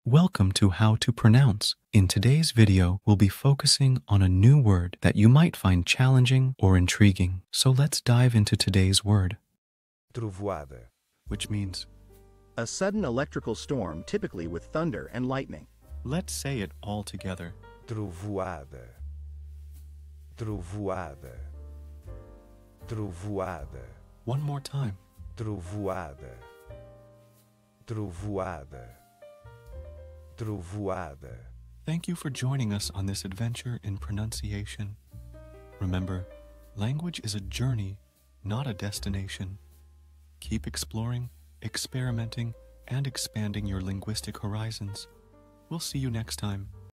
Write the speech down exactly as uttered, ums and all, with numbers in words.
Welcome to How to Pronounce. In today's video, we'll be focusing on a new word that you might find challenging or intriguing. So let's dive into today's word. Trovoada. Which means, a sudden electrical storm, typically with thunder and lightning. let's say it all together. Trovoada. Trovoada. Trovoada. One more time. Trovoada. Trovoada. Trovoada. Thank you for joining us on this adventure in pronunciation. Remember, language is a journey, not a destination. Keep exploring, experimenting, and expanding your linguistic horizons. We'll see you next time.